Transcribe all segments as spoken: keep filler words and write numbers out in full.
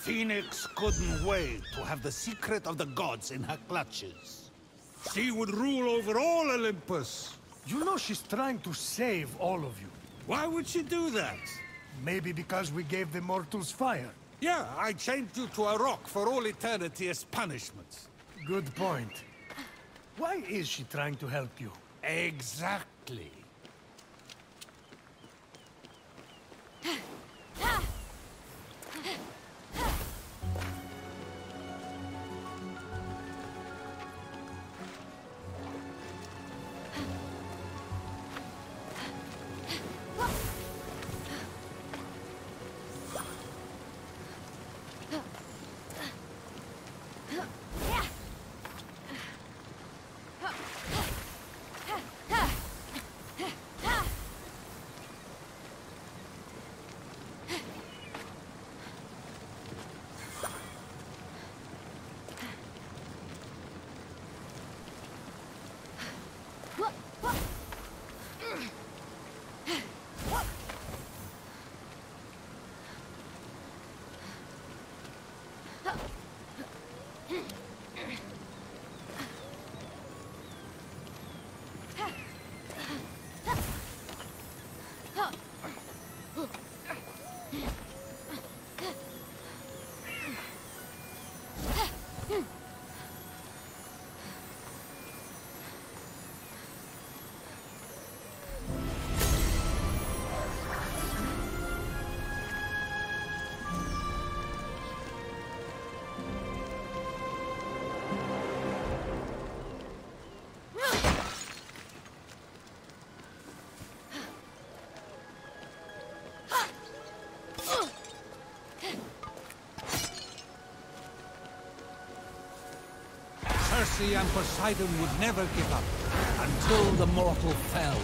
Phoenix couldn't wait to have the secret of the gods in her clutches. She would rule over all Olympus. You know she's trying to save all of you. Why would she do that? Maybe because we gave the mortals fire. Yeah, I chained you to a rock for all eternity as punishment. Good point. Why is she trying to help you? Exactly. Circe and Poseidon would never give up until the mortal fell.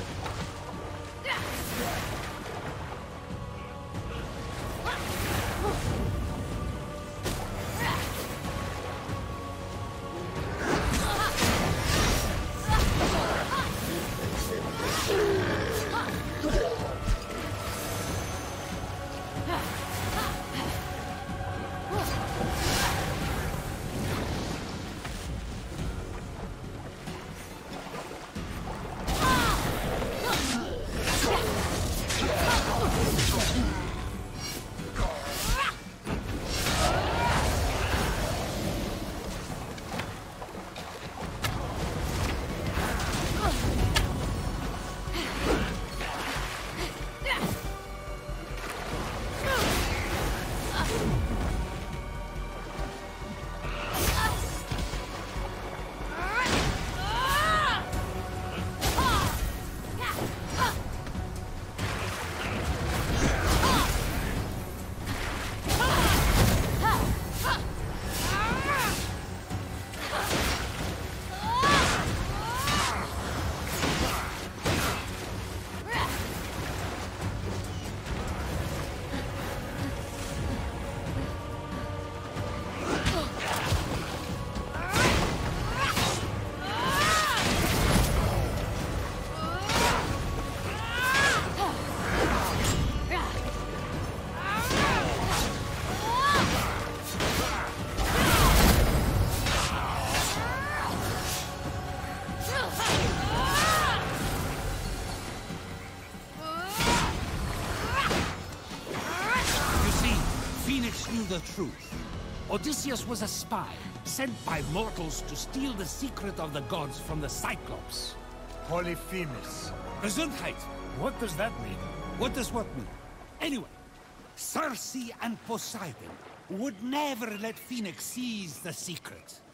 The truth. Odysseus was a spy, sent by mortals to steal the secret of the gods from the Cyclops. Polyphemus. Gesundheit. What does that mean? What does what mean? Anyway, Circe and Poseidon would never let Phoenix seize the secret.